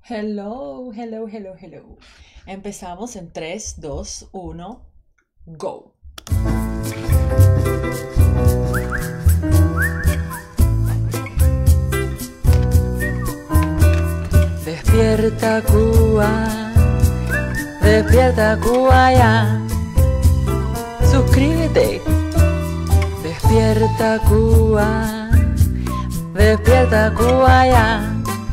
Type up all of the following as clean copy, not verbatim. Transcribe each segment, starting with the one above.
Hello, hello, hello, hello. Empezamos en 3, 2, 1, go. Despierta Cuba ya. Suscríbete. Despierta Cuba ya.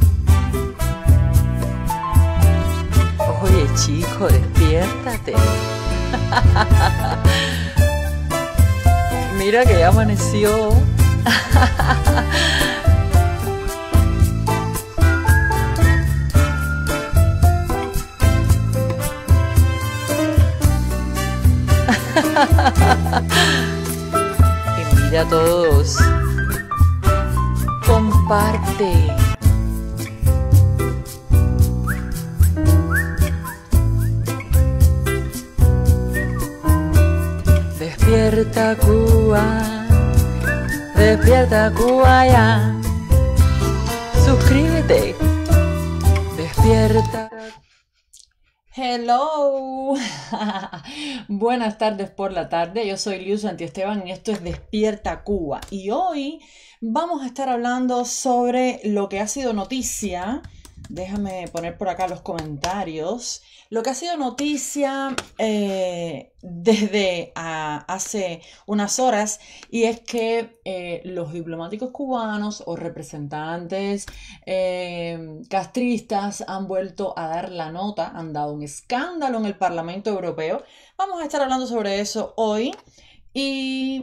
Oye, chico, despiértate. Mira que ya amaneció. Invita a todos. Comparte. Despierta Cuba ya. Suscríbete. Despierta. Hello. Buenas tardes por la tarde. Yo soy Liu Santiesteban y esto es Despierta Cuba. Y hoy vamos a estar hablando sobre lo que ha sido noticia. Déjame poner por acá los comentarios. Lo que ha sido noticia desde hace unas horas, y es que los diplomáticos cubanos o representantes castristas han vuelto a dar la nota, han dado un escándalo en el Parlamento Europeo. Vamos a estar hablando sobre eso hoy y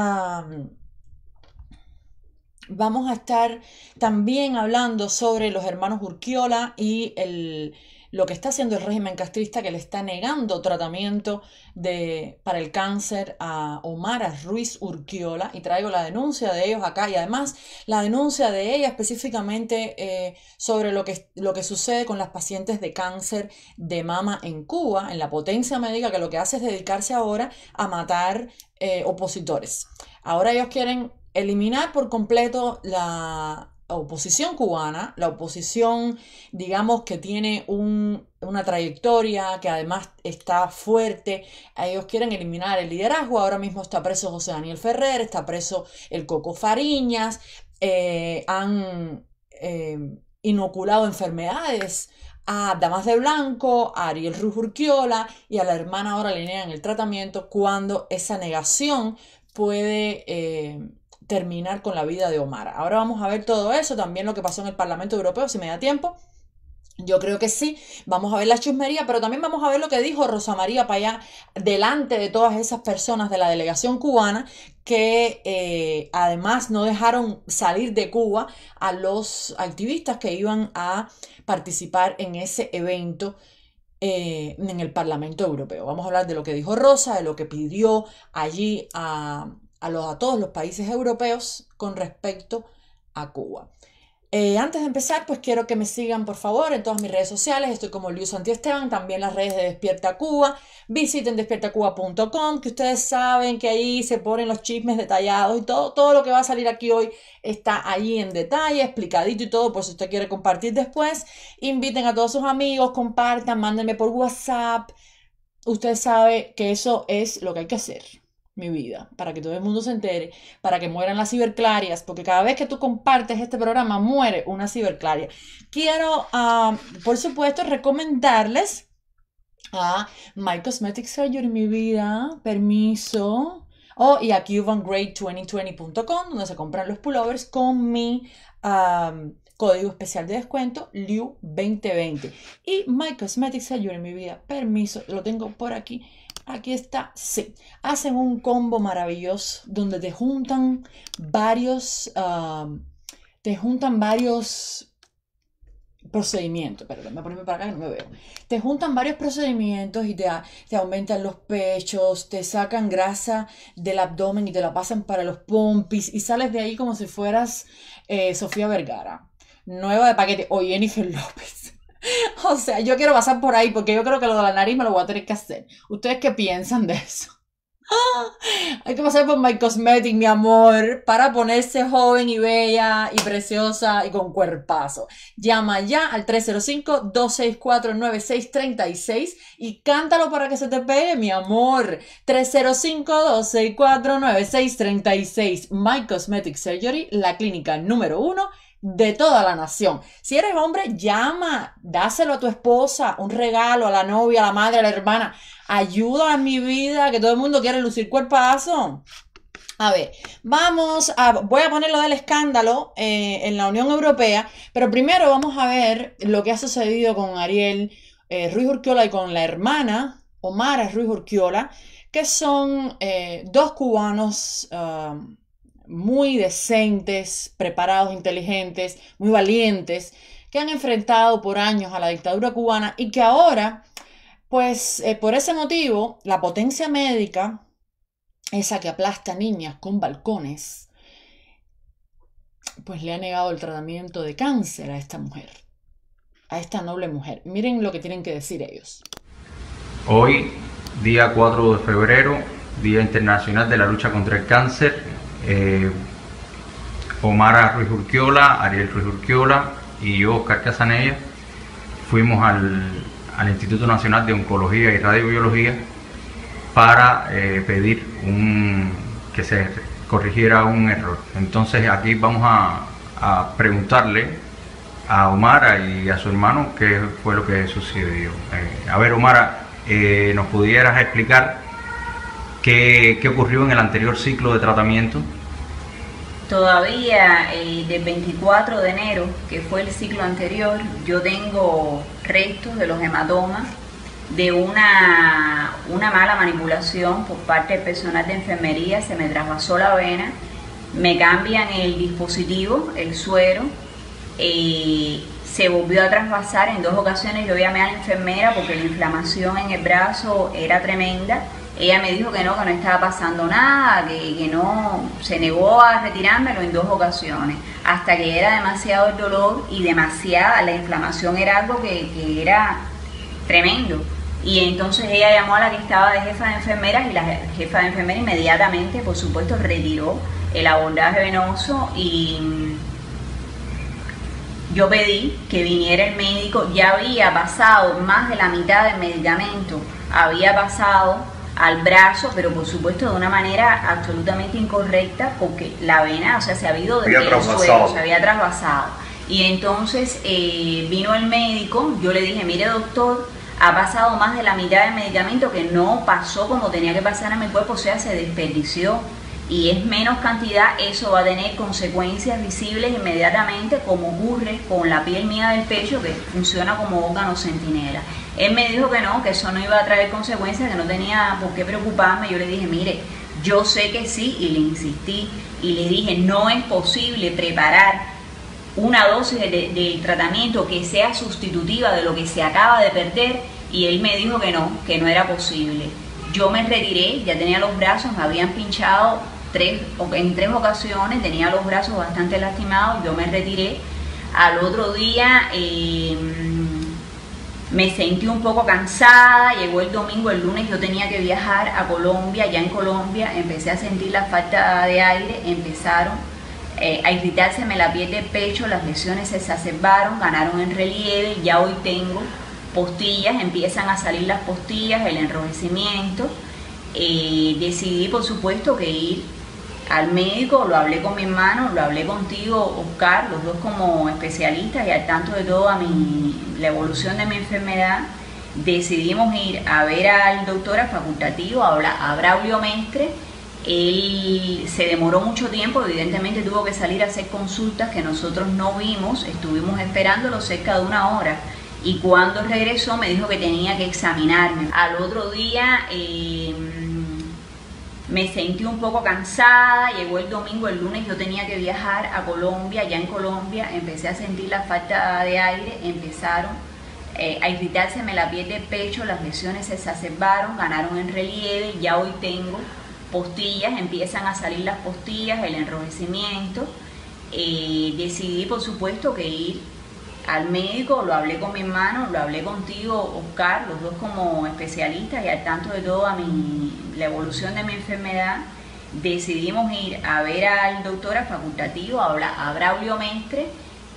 vamos a estar también hablando sobre los hermanos Urquiola y lo que está haciendo el régimen castrista, que le está negando tratamiento para el cáncer a Omara Ruiz Urquiola, y traigo la denuncia de ellos acá, y además la denuncia de ella específicamente sobre lo que sucede con las pacientes de cáncer de mama en Cuba, en la potencia médica, que lo que hace es dedicarse ahora a matar opositores. Ahora ellos quieren eliminar por completo la oposición cubana, la oposición, digamos, que tiene una trayectoria, que además está fuerte. Ellos quieren eliminar el liderazgo. Ahora mismo está preso José Daniel Ferrer, está preso el Coco Fariñas, han inoculado enfermedades a Damas de Blanco, a Ariel Ruiz Urquiola, y a la hermana ahora le niegan el tratamiento, cuando esa negación puede terminar con la vida de Omar. Ahora vamos a ver todo eso, también lo que pasó en el Parlamento Europeo, si me da tiempo. Yo creo que sí, vamos a ver la chusmería, pero también vamos a ver lo que dijo Rosa María Payá delante de todas esas personas de la delegación cubana que además no dejaron salir de Cuba a los activistas que iban a participar en ese evento en el Parlamento Europeo. Vamos a hablar de lo que dijo Rosa, de lo que pidió allí a todos los países europeos con respecto a Cuba. Antes de empezar, pues quiero que me sigan, por favor, en todas mis redes sociales. Estoy como Liu Santiesteban, también las redes de Despierta Cuba. Visiten despiertacuba.com, que ustedes saben que ahí se ponen los chismes detallados y todo lo que va a salir aquí hoy está allí en detalle, explicadito y todo, por si usted quiere compartir después. Inviten a todos sus amigos, compartan, mándenme por WhatsApp. Usted sabe que eso es lo que hay que hacer, mi vida, para que todo el mundo se entere, para que mueran las ciberclarias, porque cada vez que tú compartes este programa muere una ciberclaria. Quiero, por supuesto, recomendarles a My Cosmetic Surgery, mi vida, permiso, y a CubanGrade2020.com, donde se compran los pullovers con mi código especial de descuento, LIU2020. Y My Cosmetic Surgery, mi vida, permiso, lo tengo por aquí. Aquí está, sí. Hacen un combo maravilloso donde te juntan varios procedimientos. Perdón, me ponerme para acá que no me veo. Te juntan varios procedimientos y te aumentan los pechos, te sacan grasa del abdomen y te la pasan para los pompis, y sales de ahí como si fueras Sofía Vergara, nueva de paquete, o Jennifer López. O sea, yo quiero pasar por ahí porque yo creo que lo de la nariz me lo voy a tener que hacer. ¿Ustedes qué piensan de eso? Hay que pasar por My Cosmetic, mi amor, para ponerse joven y bella y preciosa y con cuerpazo. Llama ya al 305-264-9636 y cántalo para que se te pegue, mi amor. 305-264-9636. My Cosmetic Surgery, la clínica número 1 de toda la nación. Si eres hombre, llama, dáselo a tu esposa, un regalo, a la novia, a la madre, a la hermana. Ayuda en mi vida, que todo el mundo quiere lucir cuerpazo. A ver, voy a poner lo del escándalo en la Unión Europea, pero primero vamos a ver lo que ha sucedido con Ariel Ruiz Urquiola y con la hermana Omara Ruiz Urquiola, que son dos cubanos muy decentes, preparados, inteligentes, muy valientes, que han enfrentado por años a la dictadura cubana y que ahora, pues por ese motivo, la potencia médica, esa que aplasta niñas con balcones, pues le ha negado el tratamiento de cáncer a esta mujer, a esta noble mujer. Miren lo que tienen que decir ellos. Hoy, día 4 de febrero, Día Internacional de la Lucha contra el Cáncer, Omara Ruiz Urquiola, Ariel Ruiz Urquiola y yo, Oscar Casanella, fuimos al Instituto Nacional de Oncología y Radiobiología para pedir que se corrigiera un error. Entonces aquí vamos a preguntarle a Omara y a su hermano qué fue lo que sucedió. A ver, Omara, ¿nos pudieras explicar qué ocurrió en el anterior ciclo de tratamiento? Todavía del 24 de enero, que fue el ciclo anterior, yo tengo restos de los hematomas de una mala manipulación por parte del personal de enfermería. Se me trasvasó la vena, me cambian el dispositivo, el suero, se volvió a trasvasar en 2 ocasiones. Yo llamé a la enfermera porque la inflamación en el brazo era tremenda. Ella me dijo que no estaba pasando nada, que no, se negó a retirármelo en 2 ocasiones, hasta que era demasiado el dolor y demasiada, la inflamación era algo que era tremendo. Y entonces ella llamó a la que estaba de jefa de enfermeras y la jefa de enfermeras inmediatamente, por supuesto, retiró el abordaje venoso y yo pedí que viniera el médico. Ya había pasado más de la mitad del medicamento, había pasado al brazo, pero por supuesto de una manera absolutamente incorrecta, porque la vena, o sea, se había ido desde el suelo, se había trasvasado. Y entonces vino el médico, yo le dije, mire doctor, ha pasado más de la mitad del medicamento que no pasó como tenía que pasar en mi cuerpo, o sea, se desperdició. Y es menos cantidad, eso va a tener consecuencias visibles inmediatamente, como ocurre con la piel mía del pecho, que funciona como órgano centinela. Él me dijo que no, que eso no iba a traer consecuencias, que no tenía por qué preocuparme. Yo le dije, mire, yo sé que sí, y le insistí, y le dije, no es posible preparar una dosis de tratamiento que sea sustitutiva de lo que se acaba de perder, y él me dijo que no era posible. Yo me retiré, ya tenía los brazos, me habían pinchado en 3 ocasiones, tenía los brazos bastante lastimados, yo me retiré. Al otro día me sentí un poco cansada, llegó el domingo, el lunes yo tenía que viajar a Colombia. Ya en Colombia empecé a sentir la falta de aire, empezaron a irritárseme la piel del pecho, las lesiones se exacerbaron, ganaron en relieve. Ya hoy tengo postillas, empiezan a salir las postillas, el enrojecimiento. Decidí por supuesto que ir al médico, lo hablé con mi hermano, lo hablé contigo, Oscar, los dos como especialistas y al tanto de toda la evolución de mi enfermedad. Decidimos ir a ver al doctor facultativo, a Braulio Mestre. Él se demoró mucho tiempo, evidentemente tuvo que salir a hacer consultas que nosotros no vimos, estuvimos esperándolo cerca de 1 hora. Y cuando regresó me dijo que tenía que examinarme. Al otro día me sentí un poco cansada, llegó el domingo, el lunes yo tenía que viajar a Colombia. Ya en Colombia empecé a sentir la falta de aire, empezaron a irritárseme la piel del pecho, las lesiones se exacerbaron, ganaron en relieve. Ya hoy tengo postillas, empiezan a salir las postillas, el enrojecimiento. Decidí por supuesto que ir al médico, lo hablé con mi hermano, lo hablé contigo, Oscar, los dos como especialistas y al tanto de toda la evolución de mi enfermedad. Decidimos ir a ver al doctor facultativo, a Braulio Mestre.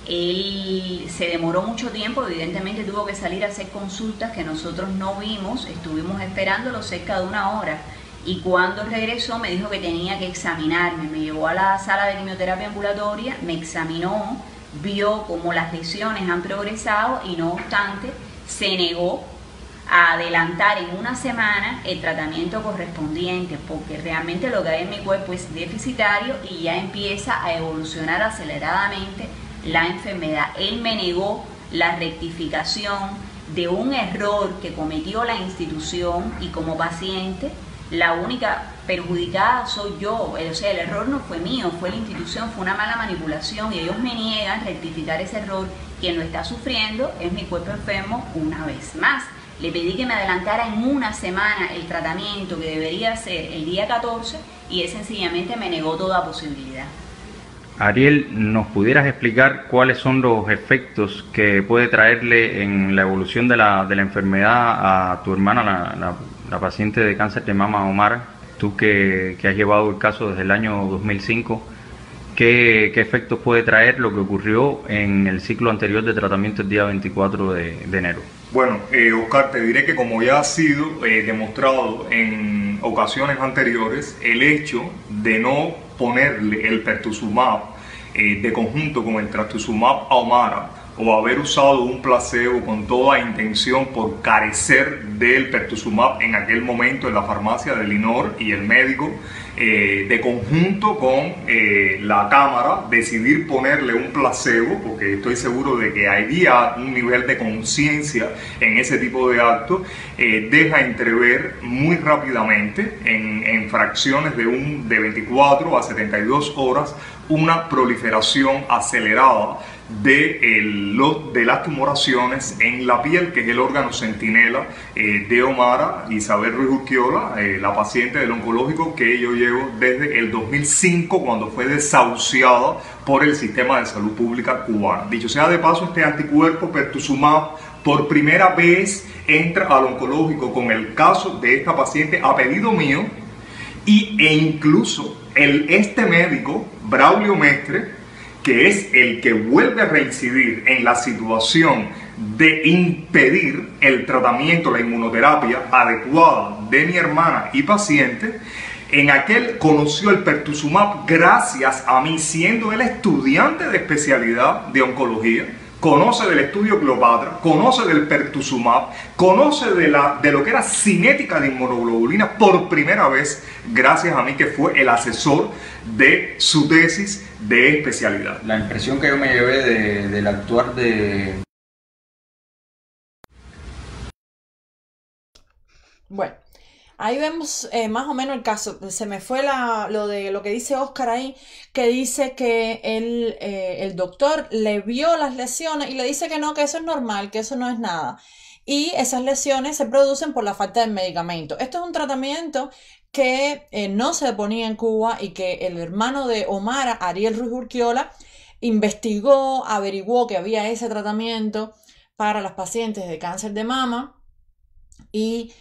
Él se demoró mucho tiempo, evidentemente tuvo que salir a hacer consultas que nosotros no vimos, estuvimos esperándolo cerca de 1 hora y cuando regresó me dijo que tenía que examinarme, me llevó a la sala de quimioterapia ambulatoria, me examinó, vio cómo las lesiones han progresado y no obstante se negó a adelantar en 1 semana el tratamiento correspondiente porque realmente lo que hay en mi cuerpo es deficitario y ya empieza a evolucionar aceleradamente la enfermedad. Él me negó la rectificación de un error que cometió la institución y como paciente la única perjudicada soy yo, o sea, el error no fue mío, fue la institución, fue una mala manipulación y ellos me niegan rectificar ese error. Quien lo está sufriendo es mi cuerpo enfermo una vez más. Le pedí que me adelantara en 1 semana el tratamiento que debería ser el día 14 y él sencillamente me negó toda posibilidad. Ariel, ¿nos pudieras explicar cuáles son los efectos que puede traerle en la evolución de la enfermedad a tu hermana, la paciente de cáncer de mama Omara? Tú que has llevado el caso desde el año 2005, ¿qué efectos puede traer lo que ocurrió en el ciclo anterior de tratamiento el día 24 de enero? Bueno, Oscar, te diré que como ya ha sido demostrado en ocasiones anteriores, el hecho de no ponerle el pertuzumab de conjunto con el trastuzumab a Omara o haber usado un placebo con toda intención por carecer del pertuzumab en aquel momento en la farmacia de Linor y el médico, de conjunto con la Cámara, decidir ponerle un placebo, porque estoy seguro de que había un nivel de conciencia en ese tipo de actos, deja entrever muy rápidamente, en fracciones de 24 a 72 horas, una proliferación acelerada de las tumoraciones en la piel, que es el órgano centinela de Omara Isabel Ruiz Urquiola, la paciente del oncológico que yo llevo desde el 2005, cuando fue desahuciada por el sistema de salud pública cubano. Dicho sea de paso, este anticuerpo pertuzumab por primera vez entra al oncológico con el caso de esta paciente a pedido mío e incluso este médico, Braulio Mestre, que es el que vuelve a reincidir en la situación de impedir el tratamiento, la inmunoterapia adecuada de mi hermana y paciente, en aquel conoció el pertuzumab gracias a mí, siendo él estudiante de especialidad de oncología, conoce del estudio Cleopatra, conoce del pertuzumab, conoce de lo que era cinética de inmunoglobulina por primera vez, gracias a mí que fue el asesor de su tesis de especialidad. La impresión que yo me llevé del actuar de... Bueno, ahí vemos más o menos el caso. Se me fue lo que dice Oscar ahí, que dice que el doctor le vio las lesiones y le dice que no, que eso es normal, que eso no es nada. Y esas lesiones se producen por la falta de medicamento. Esto es un tratamiento que no se ponía en Cuba y que el hermano de Omara, Ariel Ruiz Urquiola, investigó, averiguó que había ese tratamiento para las pacientes de cáncer de mama y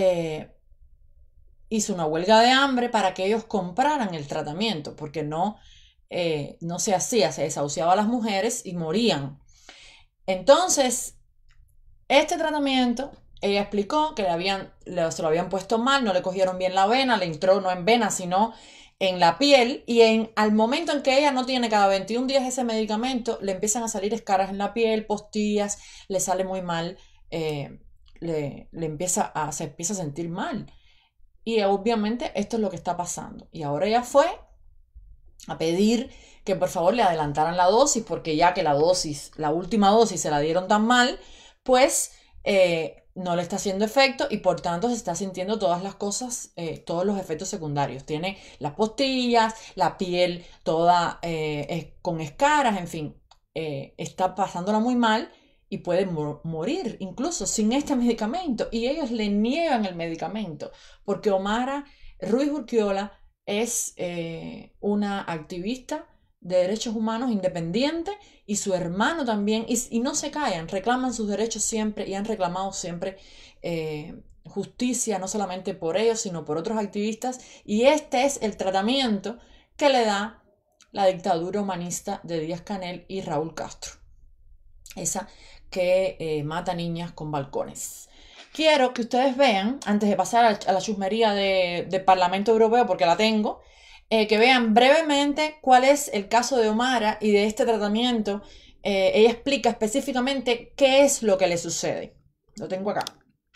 hizo una huelga de hambre para que ellos compraran el tratamiento, porque no se hacía, se desahuciaba a las mujeres y morían. Entonces, este tratamiento, ella explicó que se lo habían puesto mal, no le cogieron bien la vena, le entró no en vena, sino en la piel, y al momento en que ella no tiene cada 21 días ese medicamento, le empiezan a salir escaras en la piel, postillas, le sale muy mal, se empieza a sentir mal. Y obviamente esto es lo que está pasando. Y ahora ella fue a pedir que por favor le adelantaran la dosis, porque ya que la última dosis se la dieron tan mal, pues no le está haciendo efecto y por tanto se está sintiendo todas las cosas, todos los efectos secundarios. Tiene las postillas, la piel toda con escaras, en fin, está pasándola muy mal y puede morir incluso sin este medicamento. Y ellos le niegan el medicamento porque Omara Ruiz Urquiola es una activista de derechos humanos independiente y su hermano también, y no se callan, reclaman sus derechos siempre y han reclamado siempre justicia, no solamente por ellos, sino por otros activistas, y este es el tratamiento que le da la dictadura humanista de Díaz-Canel y Raúl Castro, esa que mata niñas con balcones. Quiero que ustedes vean, antes de pasar a la chusmería del Parlamento Europeo, porque la tengo, que vean brevemente cuál es el caso de Omara y de este tratamiento. Ella explica específicamente qué es lo que le sucede. Lo tengo acá.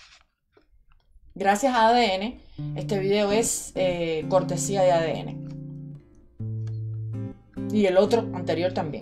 Gracias a ADN, este video es cortesía de ADN. Y el otro anterior también.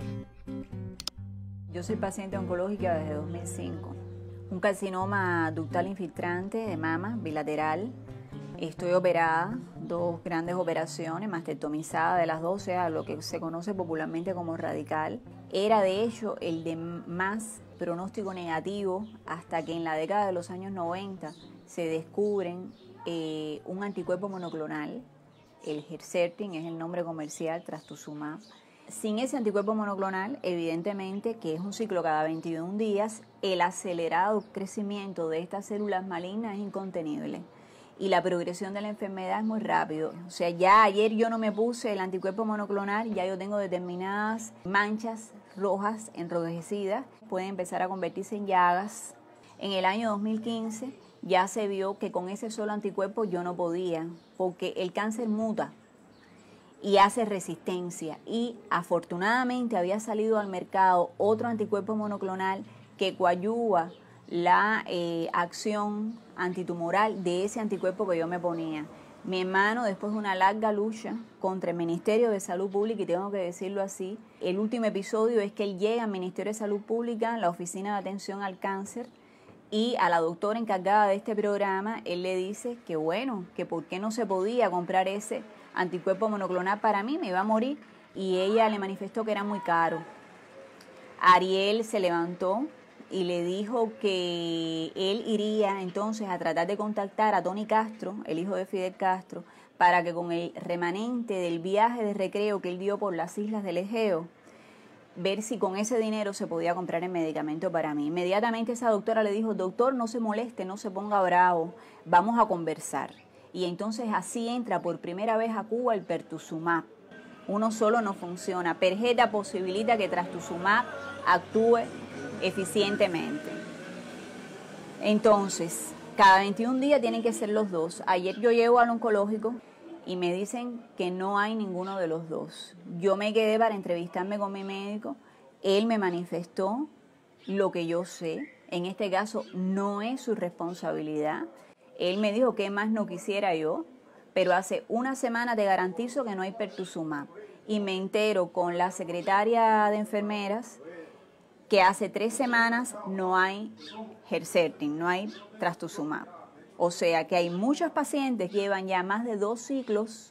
Yo soy paciente oncológica desde 2005. Un carcinoma ductal infiltrante de mama bilateral. Estoy operada, 2 grandes operaciones, mastectomizada de las 2, o sea, lo que se conoce popularmente como radical. Era de hecho el de más pronóstico negativo hasta que en la década de los años 90 se descubren un anticuerpo monoclonal, el Herceptin es el nombre comercial, trastuzumab. Sin ese anticuerpo monoclonal, evidentemente, que es un ciclo cada 21 días, el acelerado crecimiento de estas células malignas es incontenible. Y la progresión de la enfermedad es muy rápido. O sea, ya ayer yo no me puse el anticuerpo monoclonal, ya yo tengo determinadas manchas rojas enrojecidas, pueden empezar a convertirse en llagas. En el año 2015 ya se vio que con ese solo anticuerpo yo no podía, porque el cáncer muta y hace resistencia. Y afortunadamente había salido al mercado otro anticuerpo monoclonal que coadyuva la acción antitumoral de ese anticuerpo que yo me ponía. Mi hermano, después de una larga lucha contra el Ministerio de Salud Pública, y tengo que decirlo así, el último episodio es que él llega al Ministerio de Salud Pública, la Oficina de Atención al Cáncer, y a la doctora encargada de este programa, él le dice que bueno, que por qué no se podía comprar ese anticuerpo monoclonal para mí, me iba a morir, y ella le manifestó que era muy caro. Ariel se levantó y le dijo que él iría entonces a tratar de contactar a Tony Castro, el hijo de Fidel Castro, para que con el remanente del viaje de recreo que él dio por las islas del Egeo, ver si con ese dinero se podía comprar el medicamento para mí. Inmediatamente esa doctora le dijo, doctor, no se moleste, no se ponga bravo, vamos a conversar. Y entonces así entra por primera vez a Cuba el pertuzumab. Uno solo no funciona. Perjeta posibilita que trastuzumab actúe eficientemente. Entonces, cada 21 días tienen que ser los 2. Ayer yo llego al oncológico y me dicen que no hay ninguno de los 2. Yo me quedé para entrevistarme con mi médico. Él me manifestó lo que yo sé. En este caso no es su responsabilidad. Él me dijo que más no quisiera yo, pero hace una semana te garantizo que no hay pertuzumab. Y me entero con la secretaria de enfermeras que hace 3 semanas no hay Herceptin, no hay trastuzumab. O sea que hay muchos pacientes que llevan ya más de 2 ciclos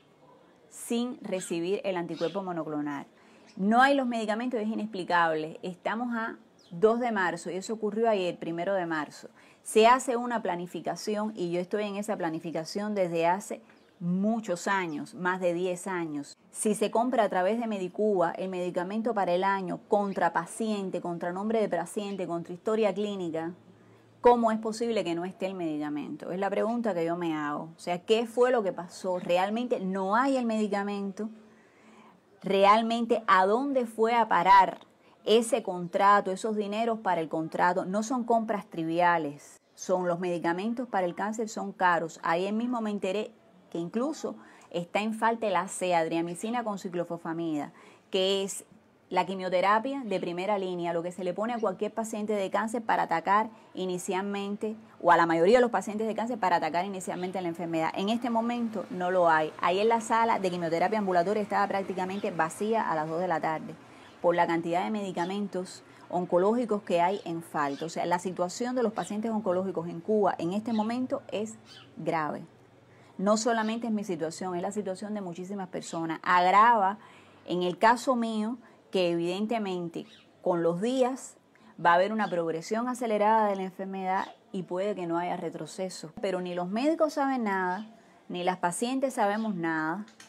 sin recibir el anticuerpo monoclonal. No hay los medicamentos, es inexplicable. Estamos a 2 de marzo y eso ocurrió ayer, 1 de marzo. Se hace una planificación y yo estoy en esa planificación desde hace muchos años, más de 10 años. Si se compra a través de Medicuba el medicamento para el año contra paciente, contra nombre de paciente, contra historia clínica, ¿cómo es posible que no esté el medicamento? Es la pregunta que yo me hago. O sea, ¿qué fue lo que pasó? ¿Realmente no hay el medicamento? ¿Realmente a dónde fue a parar ese contrato, esos dineros para el contrato? No son compras triviales, son los medicamentos para el cáncer, son caros. Ayer mismo me enteré que incluso está en falta la adriamicina con ciclofosfamida, que es la quimioterapia de primera línea, lo que se le pone a cualquier paciente de cáncer para atacar inicialmente, o a la mayoría de los pacientes de cáncer para atacar inicialmente la enfermedad. En este momento no lo hay. Ahí en la sala de quimioterapia ambulatoria estaba prácticamente vacía a las 2 de la tarde por la cantidad de medicamentos oncológicos que hay en falta. O sea, la situación de los pacientes oncológicos en Cuba en este momento es grave. No solamente es mi situación, es la situación de muchísimas personas. Agrava, en el caso mío, que evidentemente con los días va a haber una progresión acelerada de la enfermedad y puede que no haya retroceso. Pero ni los médicos saben nada, ni las pacientes sabemos nada.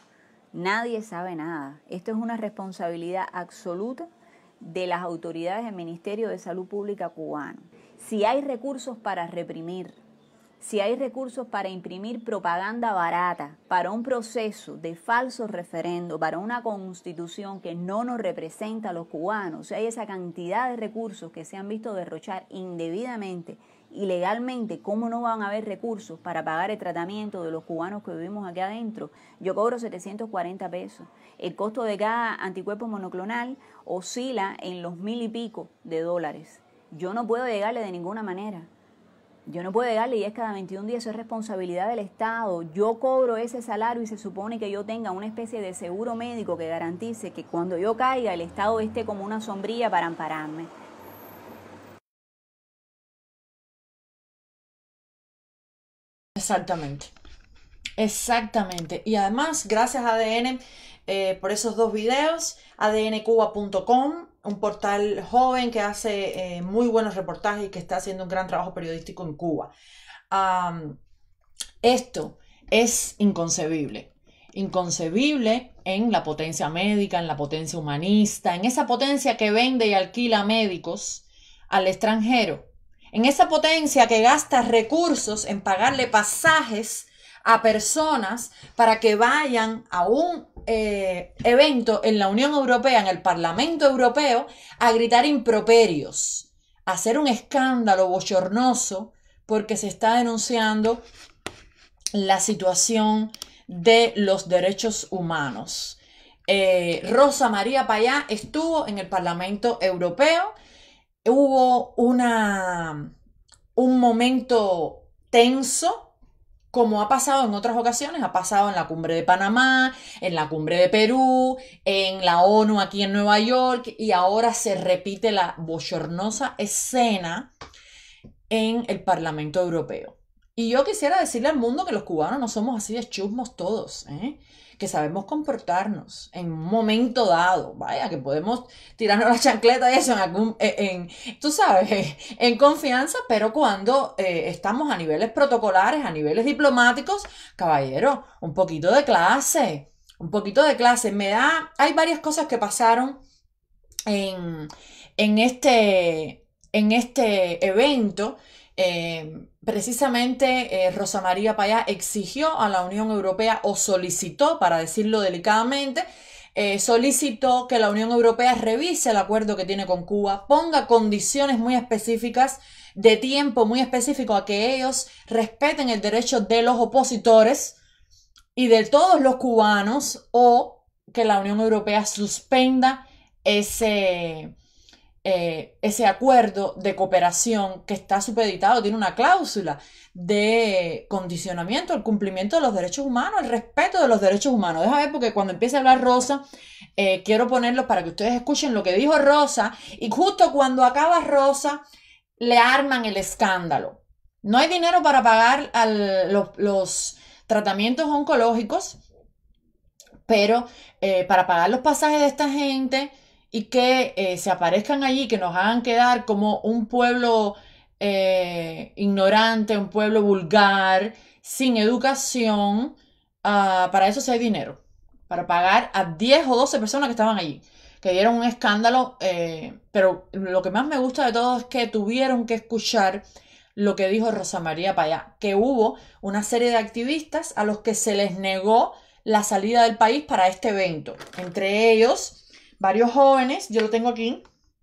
Nadie sabe nada. Esto es una responsabilidad absoluta de las autoridades del Ministerio de Salud Pública cubano. Si hay recursos para reprimir, si hay recursos para imprimir propaganda barata, para un proceso de falso referendo, para una constitución que no nos representa a los cubanos, si hay esa cantidad de recursos que se han visto derrochar indebidamente, ilegalmente, ¿cómo no van a haber recursos para pagar el tratamiento de los cubanos que vivimos aquí adentro? Yo cobro 740 pesos. El costo de cada anticuerpo monoclonal oscila en los 1,000 y pico de dólares. Yo no puedo llegarle de ninguna manera. Yo no puedo llegarle y es cada 21 días, eso es responsabilidad del Estado. Yo cobro ese salario y se supone que yo tenga una especie de seguro médico que garantice que cuando yo caiga el Estado esté como una sombrilla para ampararme. Exactamente, exactamente. Y además, gracias a ADN por esos 2 videos, adncuba.com, un portal joven que hace muy buenos reportajes y que está haciendo un gran trabajo periodístico en Cuba. Esto es inconcebible. Inconcebible en la potencia médica, en la potencia humanista, en esa potencia que vende y alquila médicos al extranjero. En esa potencia que gasta recursos en pagarle pasajes a personas para que vayan a un evento en la Unión Europea, en el Parlamento Europeo, a gritar improperios, a hacer un escándalo bochornoso porque se está denunciando la situación de los derechos humanos. Rosa María Payá estuvo en el Parlamento Europeo. Hubo un momento tenso, como ha pasado en otras ocasiones, ha pasado en la cumbre de Panamá, en la cumbre de Perú, en la ONU aquí en Nueva York, y ahora se repite la bochornosa escena en el Parlamento Europeo. Y yo quisiera decirle al mundo que los cubanos no somos así de chusmos todos, que sabemos comportarnos en un momento dado, vaya, que podemos tirarnos la chancleta y eso tú sabes, en confianza, pero cuando estamos a niveles protocolares, a niveles diplomáticos, caballero, un poquito de clase, un poquito de clase. Hay varias cosas que pasaron en este evento. Precisamente Rosa María Payá exigió a la Unión Europea, o solicitó, para decirlo delicadamente, solicitó que la Unión Europea revise el acuerdo que tiene con Cuba, ponga condiciones muy específicas, de tiempo muy específico, a que ellos respeten el derecho de los opositores y de todos los cubanos, o que la Unión Europea suspenda ese acuerdo de cooperación que está supeditado, tiene una cláusula de condicionamiento al cumplimiento de los derechos humanos, el respeto de los derechos humanos. Deja ver, porque cuando empiece a hablar Rosa, quiero ponerlo para que ustedes escuchen lo que dijo Rosa, y justo cuando acaba Rosa, le arman el escándalo. No hay dinero para pagar los tratamientos oncológicos, pero para pagar los pasajes de esta gente y que se aparezcan allí, que nos hagan quedar como un pueblo ignorante, un pueblo vulgar, sin educación, para eso sí hay dinero, para pagar a 10 o 12 personas que estaban allí, que dieron un escándalo, pero lo que más me gusta de todo es que tuvieron que escuchar lo que dijo Rosa María Payá, que hubo una serie de activistas a los que se les negó la salida del país para este evento, entre ellos varios jóvenes. Yo lo tengo aquí,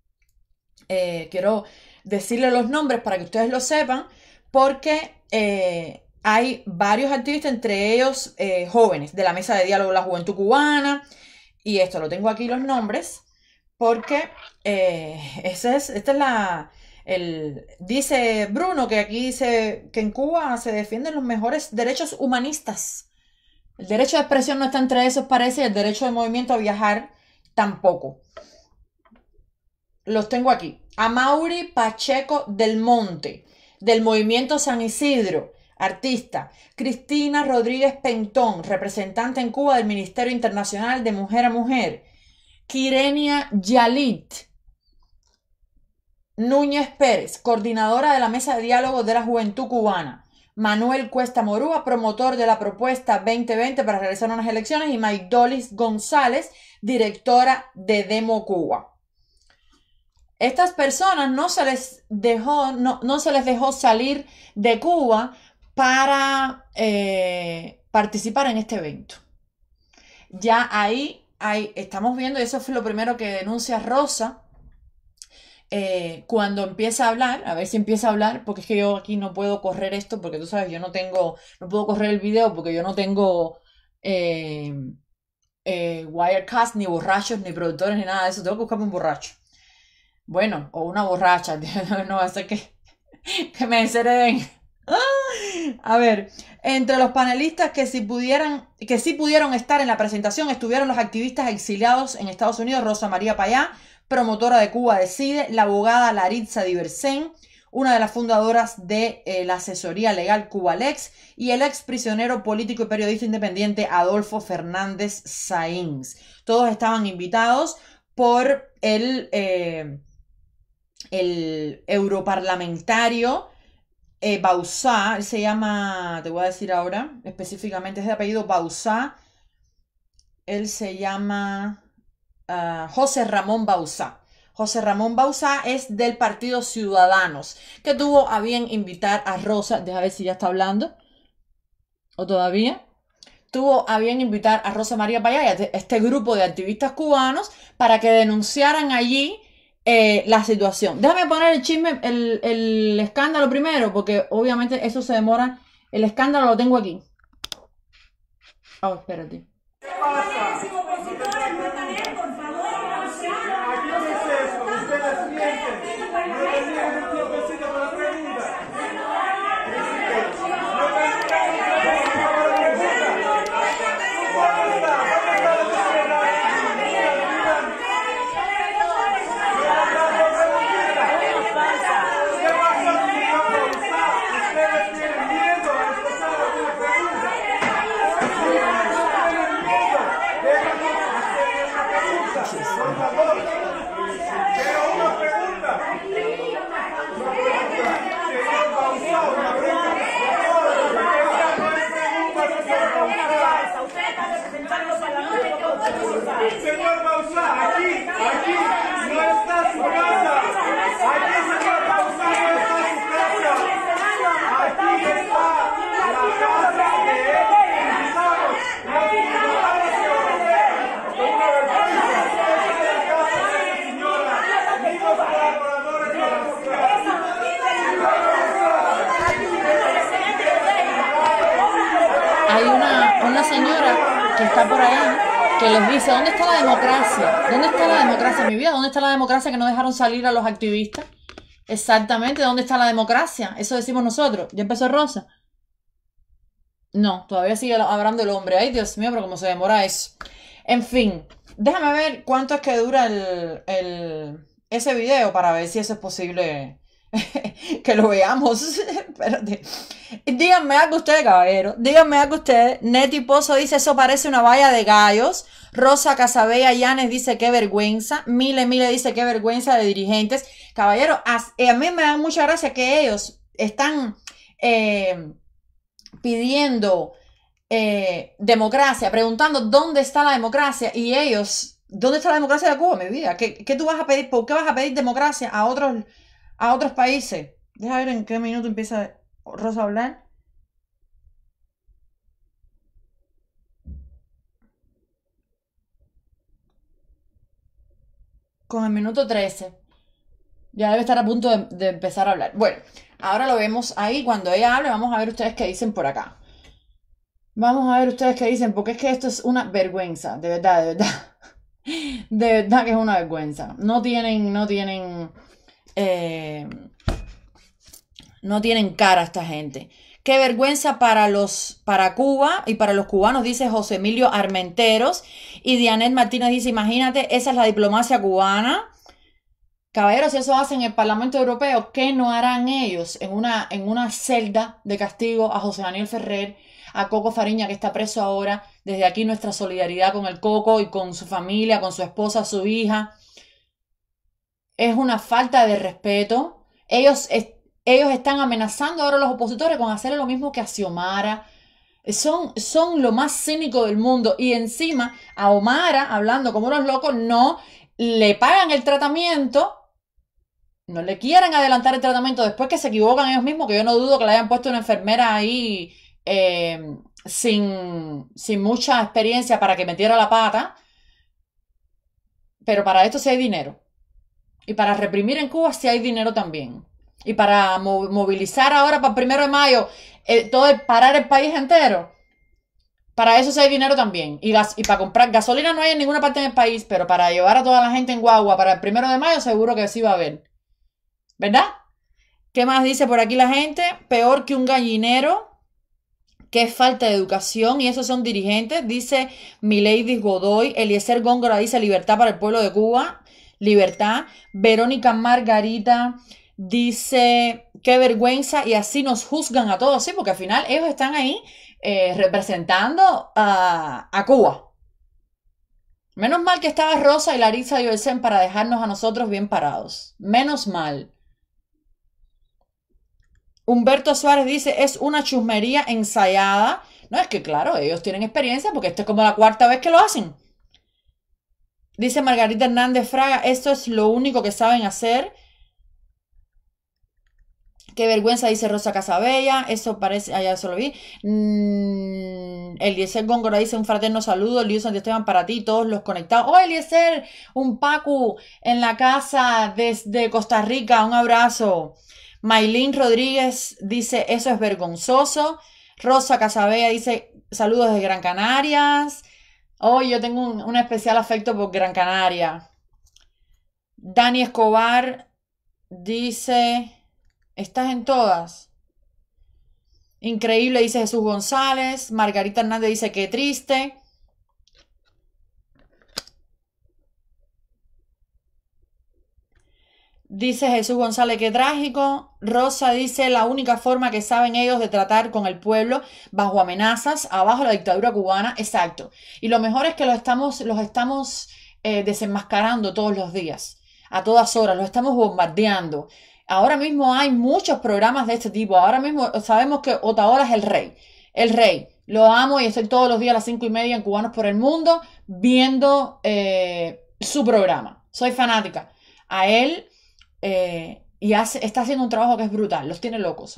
quiero decirle los nombres para que ustedes lo sepan, porque hay varios activistas, entre ellos jóvenes de la Mesa de Diálogo de la Juventud Cubana, y esto lo tengo aquí los nombres, porque dice Bruno que aquí dice que en Cuba se defienden los mejores derechos humanistas. El derecho de expresión no está entre esos, parece, y el derecho de movimiento a viajar tampoco. Los tengo aquí. Amaury Pacheco del Monte, del Movimiento San Isidro, artista. Cristina Rodríguez Pentón, representante en Cuba del Ministerio Internacional de Mujer a Mujer. Quirenia Yalit Núñez Pérez, coordinadora de la Mesa de Diálogo de la Juventud Cubana. Manuel Cuesta Morúa, promotor de la propuesta 2020 para realizar unas elecciones, y Maydolis González, directora de Demo Cuba. Estas personas no se les dejó salir de Cuba para participar en este evento. Ya ahí estamos viendo, y eso fue lo primero que denuncia Rosa cuando empieza a hablar, a ver si empieza a hablar, porque es que yo aquí no puedo correr esto, porque tú sabes, no puedo correr el video porque yo no tengo Wirecast, ni borrachos, ni productores, ni nada de eso. Tengo que buscarme un borracho. Bueno, o una borracha, no va a ser que me deshereden. A ver, entre los panelistas que sí pudieron estar en la presentación estuvieron los activistas exiliados en Estados Unidos, Rosa María Payá, promotora de Cuba Decide, la abogada Laritza Diversen, una de las fundadoras de la asesoría legal Cubalex, y el ex prisionero político y periodista independiente Adolfo Fernández Sáenz. Todos estaban invitados por el europarlamentario Bauzá. Él se llama, te voy a decir ahora, específicamente es de apellido Bauzá. Él se llama José Ramón Bauzá. José Ramón Bauzá es del Partido Ciudadanos, que tuvo a bien invitar a Rosa, deja ver si ya está hablando, o todavía, tuvo a bien invitar a Rosa María Payá y a este grupo de activistas cubanos para que denunciaran allí la situación. Déjame poner el chisme, el escándalo primero, porque obviamente eso se demora. El escándalo lo tengo aquí. Oh, espérate. ¿Qué pasa? Por favor, ¿qué es eso? ¿Ustedes sienten? ¿No tenían un tiempecito para preguntar? Señor Bauzá, aquí no está su casa. Aquí, señor Bauzá, no está su casa. Aquí está la casa de invitados. Los ciudadanos europeos. Una vergüenza. Esta es la casa de esta señora. Ni los colaboradores de la ciudad. Hay una señora que está por ahí que les dice, ¿dónde está la democracia? ¿Dónde está la democracia en mi vida? ¿Dónde está la democracia que no dejaron salir a los activistas? Exactamente, ¿dónde está la democracia? Eso decimos nosotros. ¿Ya empezó Rosa? No, todavía sigue hablando el hombre. Ay, Dios mío, pero cómo se demora eso. En fin, déjame ver cuánto es que dura ese video para ver si eso es posible que lo veamos. Espérate. Díganme algo ustedes, caballero. Díganme algo ustedes. Neti Pozo dice, eso parece una valla de gallos. Rosa Casabella Llanes dice, qué vergüenza. Mile dice, qué vergüenza de dirigentes. Caballero, a mí me da mucha gracia que ellos están pidiendo democracia, preguntando dónde está la democracia, y ellos, ¿dónde está la democracia de Cuba, mi vida? ¿Qué tú vas a pedir? ¿Por qué vas a pedir democracia a otros países? Deja ver en qué minuto empieza Rosa a hablar. Con el minuto 13. Ya debe estar a punto de empezar a hablar. Bueno, ahora lo vemos ahí. Cuando ella hable, vamos a ver ustedes qué dicen por acá. Vamos a ver ustedes qué dicen, porque es que esto es una vergüenza. De verdad, de verdad. De verdad que es una vergüenza. No tienen cara esta gente. Qué vergüenza para Cuba y para los cubanos, dice José Emilio Armenteros. Y Dianet Martínez dice, imagínate, esa es la diplomacia cubana. Caballeros, si eso hacen en el Parlamento Europeo, ¿qué no harán ellos en una celda de castigo a José Daniel Ferrer, a Coco Fariña, que está preso ahora? Desde aquí nuestra solidaridad con el Coco y con su familia, con su esposa, su hija. Es una falta de respeto. Ellos Ellos están amenazando ahora a los opositores con hacerle lo mismo que a Xiomara. Son lo más cínico del mundo. Y encima a Omara, hablando como unos locos, no le pagan el tratamiento, no le quieren adelantar el tratamiento después que se equivocan ellos mismos, que yo no dudo que le hayan puesto una enfermera ahí sin mucha experiencia para que metiera la pata. Pero para esto sí hay dinero. Y para reprimir en Cuba sí hay dinero también. Y para movilizar ahora para el 1 de mayo, parar el país entero, para eso sí hay dinero también. Y para comprar gasolina no hay en ninguna parte del país, pero para llevar a toda la gente en guagua para el 1 de mayo seguro que sí va a haber. ¿Verdad? ¿Qué más dice por aquí la gente? Peor que un gallinero. Qué falta de educación, y esos son dirigentes, dice Milady Godoy. Eliezer Góngora dice libertad para el pueblo de Cuba, libertad. Verónica Margarita dice qué vergüenza, y así nos juzgan a todos, sí, porque al final ellos están ahí representando a Cuba. Menos mal que estaba Rosa y Larissa y Olsen para dejarnos a nosotros bien parados, menos mal. Humberto Suárez dice, es una chusmería ensayada. No, es que claro, ellos tienen experiencia porque esto es como la 4ª vez que lo hacen. Dice Margarita Hernández Fraga, esto es lo único que saben hacer. Qué vergüenza, dice Rosa Casabella. Eso parece, allá eso lo vi. Eliezer Góngora dice, un fraterno saludo. Lío Santiesteban para ti, todos los conectados. Oh, Eliezer, un Pacu en la casa desde Costa Rica, un abrazo. Maylin Rodríguez dice, eso es vergonzoso. Rosa Casabella dice, saludos desde Gran Canarias. Oh, yo tengo un especial afecto por Gran Canaria. Dani Escobar dice, estás en todas. Increíble, dice Jesús González. Margarita Hernández dice, qué triste. Dice Jesús González, qué trágico. Rosa dice, la única forma que saben ellos de tratar con el pueblo bajo amenazas, abajo la dictadura cubana. Exacto. Y lo mejor es que los estamos desenmascarando todos los días, a todas horas, los estamos bombardeando. Ahora mismo hay muchos programas de este tipo. Ahora mismo sabemos que Otaola es el rey. El rey. Lo amo y estoy todos los días a las 5:30 en Cubanos por el Mundo viendo su programa. Soy fanática. A él... y está haciendo un trabajo que es brutal. Los tiene locos,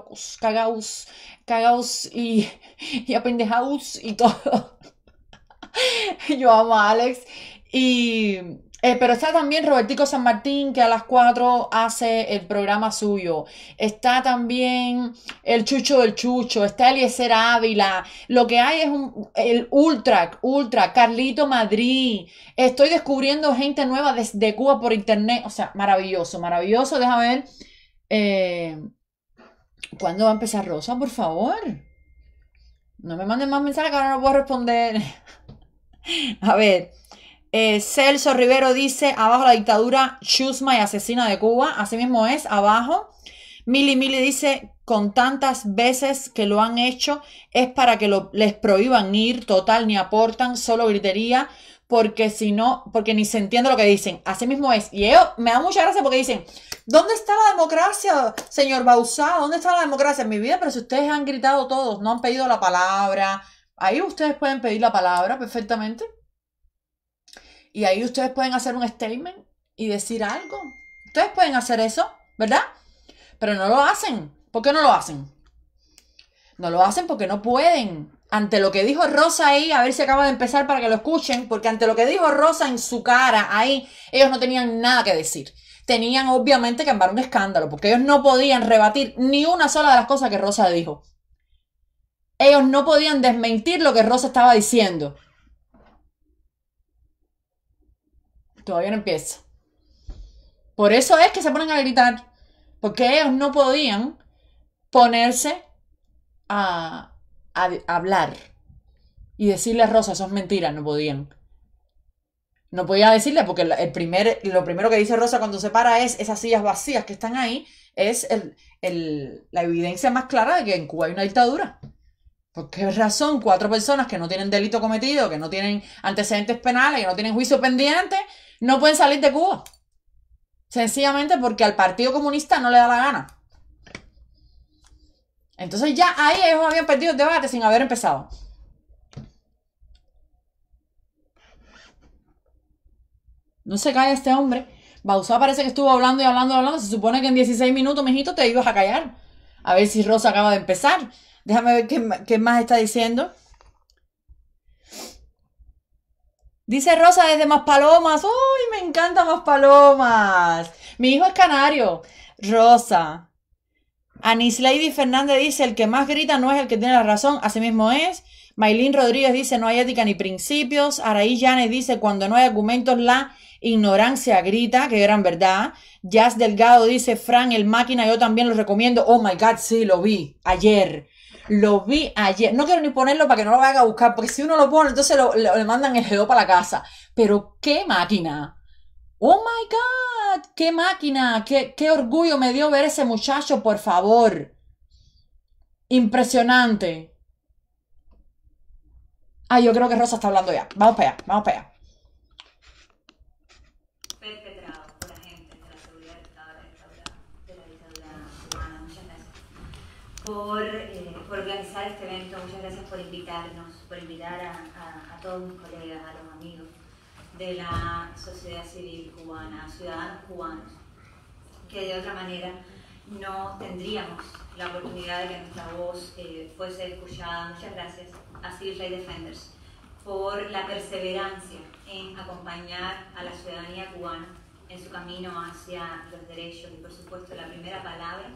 cagaos y apendejaos y todo. Yo amo a Alex. Pero está también Robertico San Martín, que a las 4 hace el programa suyo. Está también el Chucho del Chucho. Está Eliezer Ávila. Lo que hay es el Ultra, Carlito Madrid. Estoy descubriendo gente nueva desde Cuba por internet. O sea, maravilloso, maravilloso. Déjame ver. ¿Cuándo va a empezar Rosa? Por favor. No me manden más mensajes que ahora no puedo responder. A ver. Celso Rivero dice, abajo la dictadura chusma y asesina de Cuba. Así mismo es, abajo. Mili dice, con tantas veces que lo han hecho es para que les prohíban ir, total, ni aportan, solo gritería, porque si no, porque ni se entiende lo que dicen. Así mismo es. Y ellos me da mucha gracia porque dicen, ¿dónde está la democracia, señor Bauzá? ¿Dónde está la democracia en mi vida? Pero si ustedes han gritado todos, no han pedido la palabra, ahí ustedes pueden pedir la palabra perfectamente. Y ahí ustedes pueden hacer un statement y decir algo. Ustedes pueden hacer eso, ¿verdad? Pero no lo hacen. ¿Por qué no lo hacen? No lo hacen porque no pueden. Ante lo que dijo Rosa ahí, a ver si acaba de empezar para que lo escuchen, porque ante lo que dijo Rosa en su cara ahí, ellos no tenían nada que decir. Tenían obviamente que armar un escándalo, porque ellos no podían rebatir ni una sola de las cosas que Rosa dijo. Ellos no podían desmentir lo que Rosa estaba diciendo. Todavía no empieza. Por eso es que se ponen a gritar. Porque ellos no podían ponerse a hablar y decirle a Rosa, eso es mentira. No podían. No podía decirle porque lo primero que dice Rosa cuando se para es esas sillas vacías que están ahí. Es la evidencia más clara de que en Cuba hay una dictadura. ¿Por qué razón 4 personas que no tienen delito cometido, que no tienen antecedentes penales, que no tienen juicio pendiente, no pueden salir de Cuba? Sencillamente porque al Partido Comunista no le da la gana. Entonces ya ahí ellos habían perdido el debate sin haber empezado. No se calla este hombre. Bauzá parece que estuvo hablando y hablando y hablando. Se supone que en 16 minutos, mijito, te ibas a callar. A ver si Rosa acaba de empezar. Déjame ver qué más está diciendo. Dice Rosa desde Maspalomas. ¡Uy, me encanta Maspalomas! Mi hijo es canario. Rosa. Anislady Fernández dice, el que más grita no es el que tiene la razón. Así mismo es. Maylin Rodríguez dice, no hay ética ni principios. Araí Llanes dice, cuando no hay argumentos, la ignorancia grita, que eran verdad. Jazz Delgado dice, Fran, el máquina, yo también lo recomiendo. Oh my God, sí, lo vi ayer. Lo vi ayer. No quiero ni ponerlo para que no lo vaya a buscar, porque si uno lo pone, entonces le mandan el GEO para la casa. Pero, ¿qué máquina? Oh my God, qué máquina. Qué orgullo me dio ver ese muchacho, por favor. Impresionante. Ah, yo creo que Rosa está hablando ya. Vamos para allá, vamos para allá. Perpetrado por agentes de la seguridad de la dictadura cubana. Muchas gracias por organizar este evento. Muchas gracias por invitarnos, por invitar a todos mis colegas, a los amigos de la sociedad civil cubana, ciudadanos cubanos, que de otra manera no tendríamos la oportunidad de que nuestra voz fuese escuchada. Muchas gracias a Civil Rights Defenders por la perseverancia en acompañar a la ciudadanía cubana en su camino hacia los derechos. Y por supuesto la primera palabra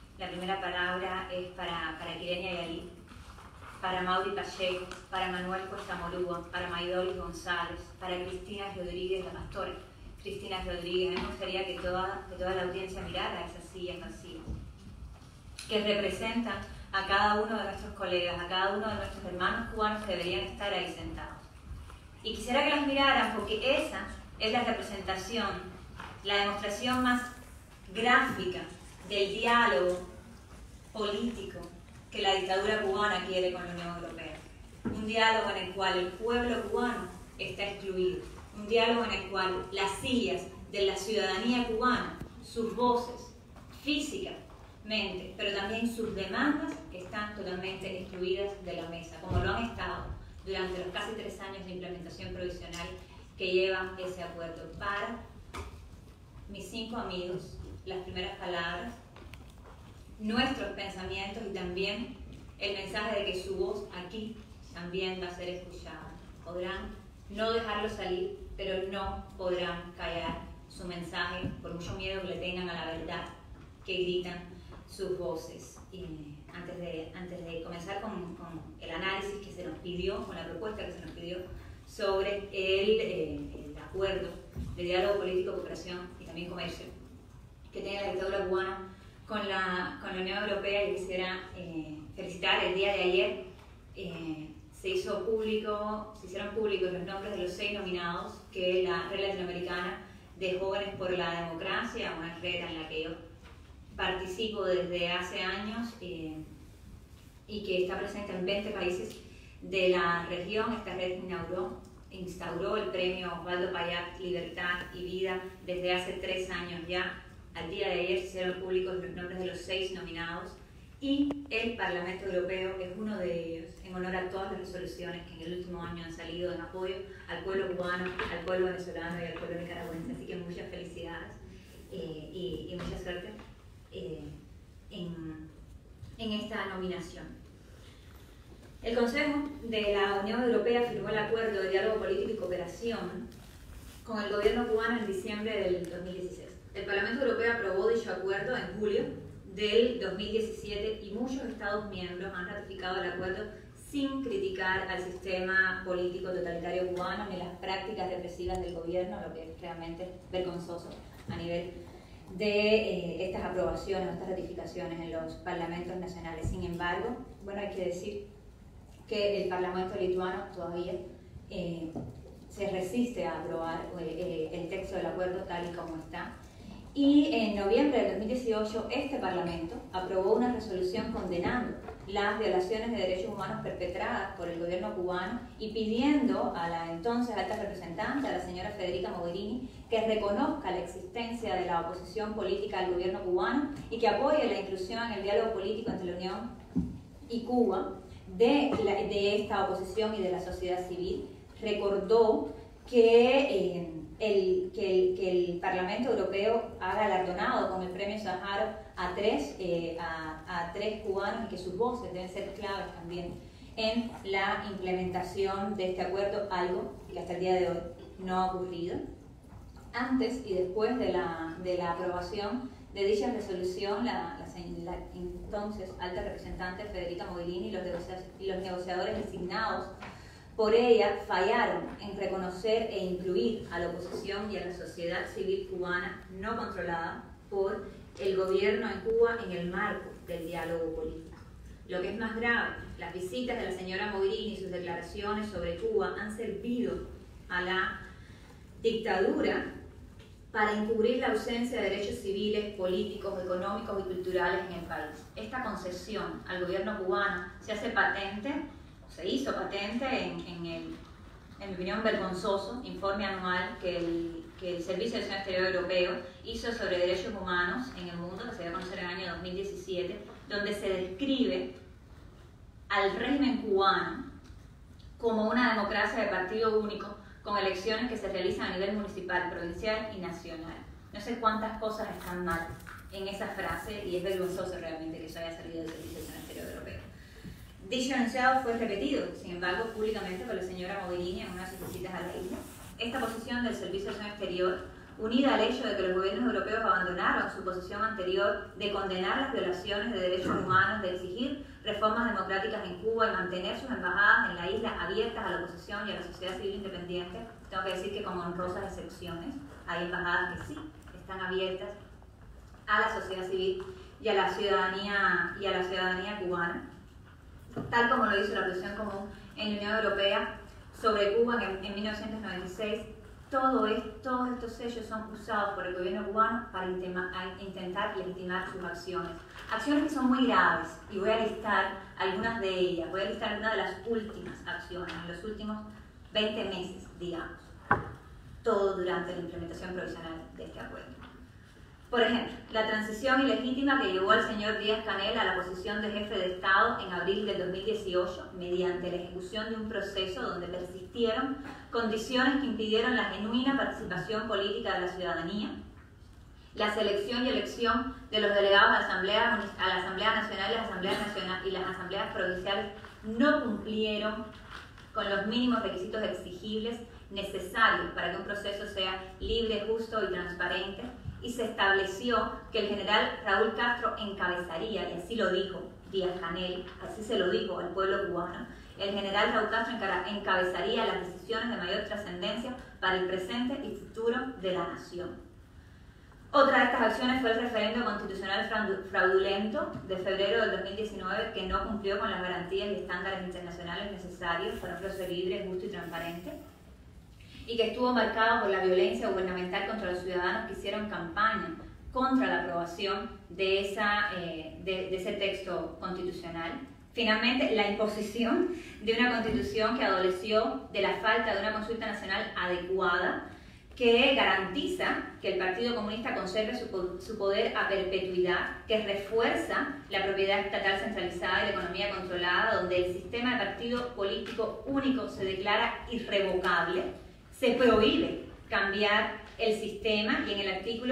es para Kirenia Yalí, para Mauri Pacheco, para Manuel Cuesta Morúa, para Maidolis González, para Cristina Rodríguez, la pastora Cristina Rodríguez. Me gustaría que toda la audiencia mirara esas sillas vacías, que representan a cada uno de nuestros colegas, a cada uno de nuestros hermanos cubanos que deberían estar ahí sentados. Y quisiera que las miraran porque esa es la representación, la demostración más gráfica del diálogo político que la dictadura cubana quiere con la Unión Europea. Un diálogo en el cual el pueblo cubano está excluido. Un diálogo en el cual las sillas de la ciudadanía cubana, sus voces físicamente, pero también sus demandas, están totalmente excluidas de la mesa, como lo han estado durante los casi 3 años de implementación provisional que lleva ese acuerdo. Para mis 5 amigos, las primeras palabras, nuestros pensamientos y también el mensaje de que su voz aquí también va a ser escuchada. Podrán no dejarlo salir, pero no podrán callar su mensaje por mucho miedo que le tengan a la verdad que gritan sus voces. Y antes de comenzar con el análisis que se nos pidió, con la propuesta que se nos pidió sobre el acuerdo de diálogo político, cooperación y también comercio que tiene la dictadura cubana con la Unión Europea, y quisiera felicitar el día de ayer. Se hicieron públicos los nombres de los 6 nominados que la Red Latinoamericana de Jóvenes por la Democracia, una red en la que yo participo desde hace años y que está presente en 20 países de la región. Esta red instauró el premio Osvaldo Payá Libertad y Vida desde hace 3 años ya. Al día de ayer se hicieron públicos los nombres de los 6 nominados y el Parlamento Europeo es uno de ellos, en honor a todas las resoluciones que en el último año han salido en apoyo al pueblo cubano, al pueblo venezolano y al pueblo nicaragüense. Así que muchas felicidades y mucha suerte en esta nominación. El Consejo de la Unión Europea firmó el Acuerdo de Diálogo Político y Cooperación con el gobierno cubano en diciembre del 2016. El Parlamento Europeo aprobó dicho acuerdo en julio del 2017 y muchos Estados miembros han ratificado el acuerdo sin criticar al sistema político totalitario cubano ni las prácticas represivas del gobierno, lo que es realmente vergonzoso a nivel de estas aprobaciones, estas ratificaciones en los parlamentos nacionales. Sin embargo, bueno, hay que decir que el Parlamento lituano todavía se resiste a aprobar el texto del acuerdo tal y como está. Y en noviembre del 2018 este Parlamento aprobó una resolución condenando las violaciones de derechos humanos perpetradas por el gobierno cubano y pidiendo a la entonces alta representante, a la señora Federica Mogherini, que reconozca la existencia de la oposición política al gobierno cubano y que apoye la inclusión en el diálogo político entre la Unión y Cuba de esta oposición y de la sociedad civil. Recordó que el Parlamento Europeo ha galardonado con el premio Sájarov a tres cubanos y que sus voces deben ser claves también en la implementación de este acuerdo, algo que hasta el día de hoy no ha ocurrido. Antes y después de la aprobación de dicha resolución, la entonces alta representante Federica Mogherini y los negociadores designados por ella fallaron en reconocer e incluir a la oposición y a la sociedad civil cubana no controlada por el gobierno en Cuba en el marco del diálogo político. Lo que es más grave, las visitas de la señora Mogherini y sus declaraciones sobre Cuba han servido a la dictadura para encubrir la ausencia de derechos civiles, políticos, económicos y culturales en el país. Esta concesión al gobierno cubano se hizo patente en mi opinión, vergonzoso informe anual que el Servicio de Acción Exterior Europeo hizo sobre derechos humanos en el mundo, que se dio a conocer en el año 2017, donde se describe al régimen cubano como una democracia de partido único, con elecciones que se realizan a nivel municipal, provincial y nacional. No sé cuántas cosas están mal en esa frase y es vergonzoso realmente que eso haya salido del Servicio de Acción Exterior Europeo. Dicho enunciado fue repetido, sin embargo, públicamente por la señora Mogherini en unas visitas a la isla. Esta posición del Servicio de Acción Exterior, unida al hecho de que los gobiernos europeos abandonaron su posición anterior de condenar las violaciones de derechos humanos, de exigir reformas democráticas en Cuba y mantener sus embajadas en la isla abiertas a la oposición y a la sociedad civil independiente, tengo que decir que con honrosas excepciones, hay embajadas que sí están abiertas a la sociedad civil y a la ciudadanía cubana, tal como lo hizo la posición común en la Unión Europea sobre Cuba en 1996. Todos estos sellos son usados por el gobierno cubano para intentar legitimar sus acciones. Acciones que son muy graves, y voy a listar algunas de ellas. Voy a listar algunas de las últimas acciones, en los últimos 20 meses, digamos. Todo durante la implementación provisional de este acuerdo. Por ejemplo, la transición ilegítima que llevó al señor Díaz-Canel a la posición de jefe de Estado en abril del 2018 mediante la ejecución de un proceso donde persistieron condiciones que impidieron la genuina participación política de la ciudadanía, la selección y elección de los delegados a la Asamblea Nacional y las asambleas provinciales no cumplieron con los mínimos requisitos exigibles necesarios para que un proceso sea libre, justo y transparente, y se estableció que el general Raúl Castro encabezaría, y así lo dijo Díaz-Canel, así se lo dijo al pueblo cubano, el general Raúl Castro encabezaría las decisiones de mayor trascendencia para el presente y futuro de la nación. Otra de estas acciones fue el referendo constitucional fraudulento de febrero del 2019 que no cumplió con las garantías y estándares internacionales necesarios para un proceso libre, justo y transparente, y que estuvo marcado por la violencia gubernamental contra los ciudadanos que hicieron campaña contra la aprobación de ese texto constitucional. Finalmente, la imposición de una constitución que adoleció de la falta de una consulta nacional adecuada que garantiza que el Partido Comunista conserve su poder a perpetuidad, que refuerza la propiedad estatal centralizada y la economía controlada, donde el sistema de partido político único se declara irrevocable. Se prohíbe cambiar el sistema y en el artículo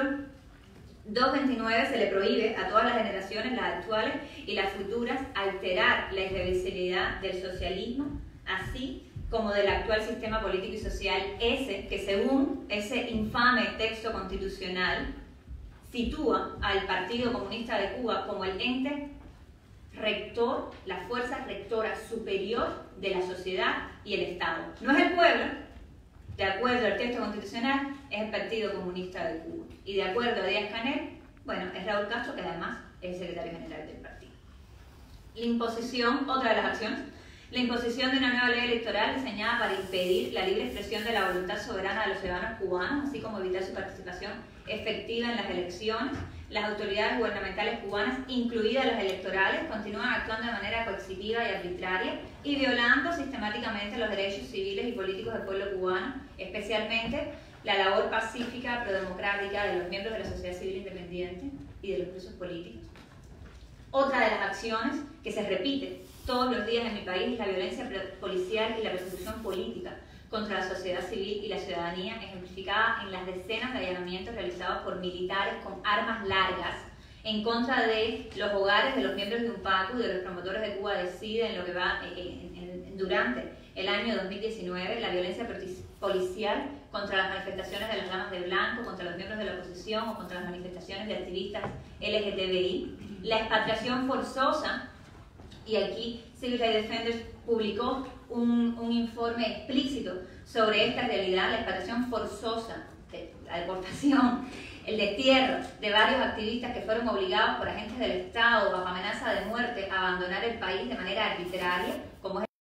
229 se le prohíbe a todas las generaciones, las actuales y las futuras, alterar la irreversibilidad del socialismo, así como del actual sistema político y social, que según ese infame texto constitucional sitúa al Partido Comunista de Cuba como el ente rector, la fuerza rectora superior de la sociedad y el Estado. No es el pueblo. De acuerdo al texto constitucional, es el Partido Comunista de Cuba. Y de acuerdo a Díaz-Canel, bueno, es Raúl Castro, que además es el secretario general del partido. La imposición, otra de las acciones, la imposición de una nueva ley electoral diseñada para impedir la libre expresión de la voluntad soberana de los ciudadanos cubanos, así como evitar su participación efectiva en las elecciones. Las autoridades gubernamentales cubanas, incluidas las electorales, continúan actuando de manera coercitiva y arbitraria y violando sistemáticamente los derechos civiles y políticos del pueblo cubano, especialmente la labor pacífica, prodemocrática de los miembros de la sociedad civil independiente y de los presos políticos. Otra de las acciones que se repite todos los días en mi país es la violencia policial y la persecución política contra la sociedad civil y la ciudadanía, ejemplificada en las decenas de allanamientos realizados por militares con armas largas en contra de los hogares de los miembros de UNPACU y de los promotores de Cuba Decide en lo que va durante el año 2019, la violencia policial contra las manifestaciones de las damas de blanco, contra los miembros de la oposición o contra las manifestaciones de activistas LGTBI, la expatriación forzosa, y aquí Civil Rights Defenders publicó un informe explícito sobre esta realidad, la expatriación forzosa, la deportación, el destierro de varios activistas que fueron obligados por agentes del Estado bajo amenaza de muerte a abandonar el país de manera arbitraria, como es.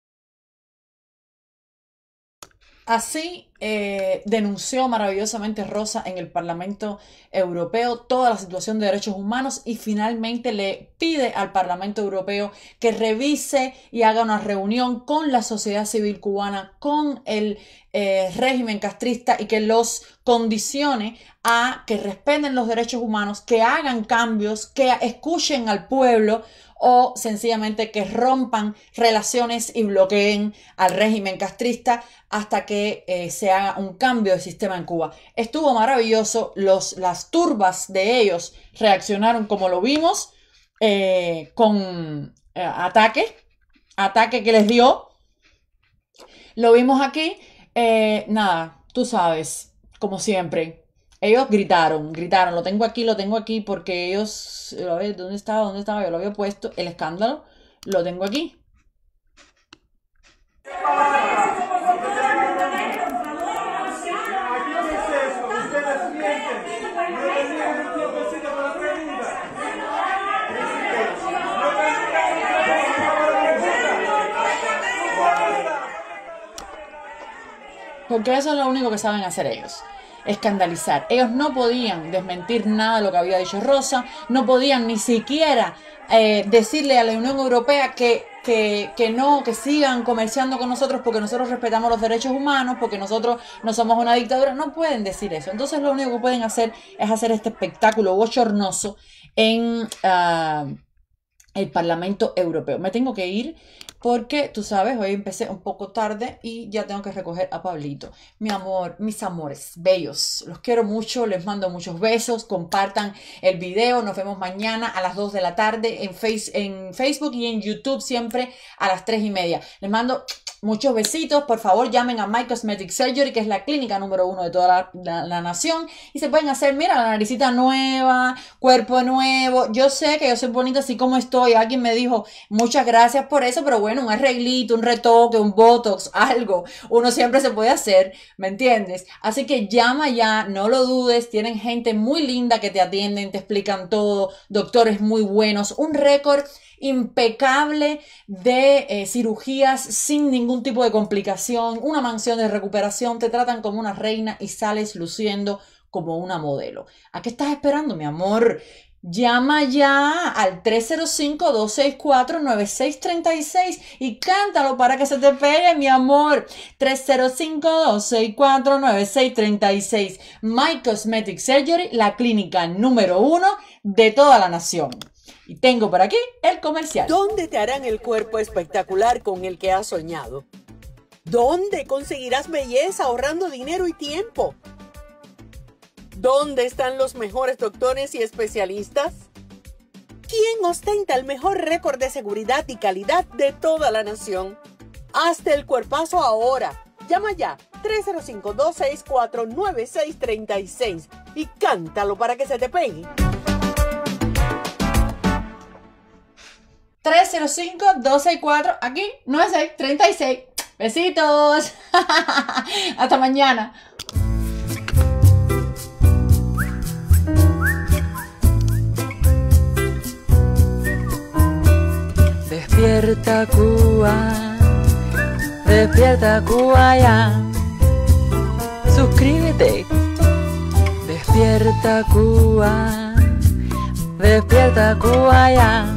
Así denunció maravillosamente Rosa en el Parlamento Europeo toda la situación de derechos humanos y finalmente le pide al Parlamento Europeo que revise y haga una reunión con la sociedad civil cubana, con el régimen castrista y que los condicione a que respeten los derechos humanos, que hagan cambios, que escuchen al pueblo o sencillamente que rompan relaciones y bloqueen al régimen castrista hasta que se haga un cambio de sistema en Cuba. Estuvo maravilloso, las turbas de ellos reaccionaron como lo vimos, con ataque que les dio, lo vimos aquí, nada, tú sabes, como siempre. Ellos gritaron, lo tengo aquí porque ellos, a ver, ¿dónde estaba? Yo lo había puesto, el escándalo, lo tengo aquí. Porque eso es lo único que saben hacer ellos. Escandalizar. Ellos no podían desmentir nada de lo que había dicho Rosa, no podían ni siquiera decirle a la Unión Europea que sigan comerciando con nosotros porque nosotros respetamos los derechos humanos, porque nosotros no somos una dictadura. No pueden decir eso. Entonces lo único que pueden hacer es hacer este espectáculo bochornoso en el Parlamento Europeo. Me tengo que ir porque, tú sabes, hoy empecé un poco tarde y ya tengo que recoger a Pablito. Mi amor, mis amores bellos, los quiero mucho, les mando muchos besos, compartan el video, nos vemos mañana a las 2 de la tarde en Facebook y en YouTube siempre a las 3:30. Les mando muchos besitos, por favor llamen a My Cosmetic Surgery, que es la clínica número 1 de toda la nación, y se pueden hacer, mira, la naricita nueva, cuerpo nuevo. Yo sé que yo soy bonita así como estoy, alguien me dijo, muchas gracias por eso, pero bueno, un arreglito, un retoque, un botox, algo, uno siempre se puede hacer, ¿me entiendes? Así que llama ya, no lo dudes, tienen gente muy linda que te atienden, te explican todo, doctores muy buenos, un récord impecable de cirugías sin ningún tipo de complicación, una mansión de recuperación, te tratan como una reina y sales luciendo como una modelo. ¿A qué estás esperando, mi amor? Llama ya al 305-264-9636 y cántalo para que se te pegue, mi amor. 305-264-9636. My Cosmetic Surgery, la clínica número 1 de toda la nación. Y tengo por aquí el comercial. ¿Dónde te harán el cuerpo espectacular con el que has soñado? ¿Dónde conseguirás belleza ahorrando dinero y tiempo? ¿Dónde están los mejores doctores y especialistas? ¿Quién ostenta el mejor récord de seguridad y calidad de toda la nación? Hazte el cuerpazo ahora. Llama ya 305-264-9636 y cántalo para que se te pegue. 305-264, aquí, 9636. Besitos. Hasta mañana. Despierta Cuba ya. Suscríbete. Despierta Cuba ya.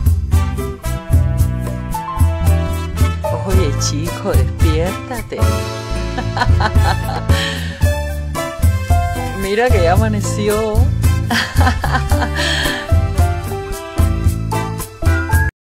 Oye, chico, despiértate. Mira que ya amaneció.